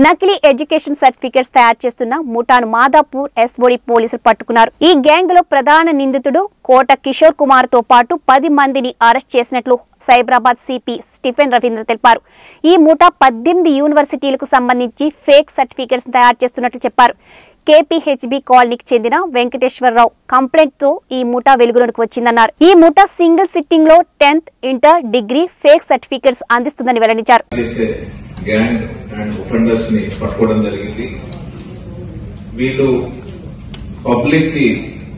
నకిలీ education certificates తయారు చేస్తున్న ముఠాను మాదాపూర్ ఎస్ఓడి పోలీసులు పట్టుకున్నారు. ఈ గ్యాంగ్ లో ప్రధాన నిందితుడు కోట కిషోర్ కుమార్ తో పాటు 10 మందిని అరెస్ట్ చేసినట్లు సైబరాబాద్ సిపి స్టీఫెన్ రవీంద్ర తెలిపారు. ఈ ముఠా 18 యూనివర్సిటీలకు సంబంధించి ఫేక్ సర్టిఫికెట్స్ తయారు చేస్తున్నట్లు చెప్పారు. కేపీహెచ్బీ కాలనీకి చెందిన వెంకటేశ్వరరావు కంప్లైంట్ తో ఈ ముఠా వెలుగులోకి వచ్చిందన్నారు. ఈ ముఠా సింగిల్ సిట్టింగ్ లో 10th, inter, degree fake certificates అందిస్తుందని వెల్లడించారు. గ్యాంగ్ అండ్ ఒఫెండర్స్ ని పట్టుకోవడం జరిగింది. వీళ్ళు పబ్లిక్ కి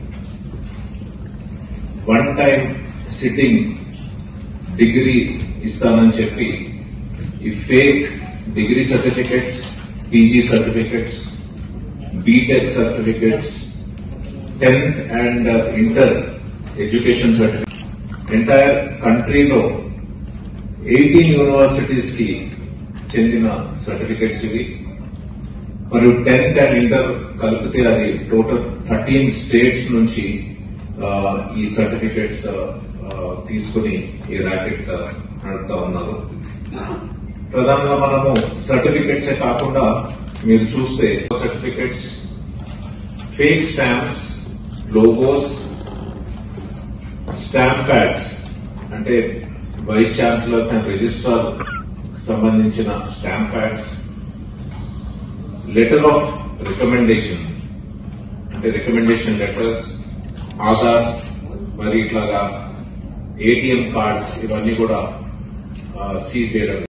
1 టైం సిట్టింగ్ డిగ్రీ ఇస్తానని చెప్పి ఈ fake degree certificates, PG certificates, BTech certificates, 10th and inter education certificates entire కంట్రీలో 18 యూనివర్సిటీస్ కి చెందిన సర్టిఫికెట్స్ ఇవి. మరియు 10th అండ్ ఇంటర్ కలిపితే అది టోటల్ 13 స్టేట్స్ నుంచి ఈ సర్టిఫికెట్స్ తీసుకుని ఈ ర్యాకెట్ నడుపుతా ఉన్నారు. ప్రధానంగా మనము సర్టిఫికెట్సే కాకుండా మీరు చూస్తే certificates, fake stamps, logos, stamp pads అంటే వైస్ ఛాన్సలర్స్ అండ్ రిజిస్ట్రార్ సంబంధించిన stamp pads, letter of recommendation అంటే రికమెండేషన్ లెటర్స్, ఆధార్స్, మరి ఇట్లాగా ఏటీఎం కార్డ్స్ ఇవన్నీ కూడా సీజ్ చేయడం.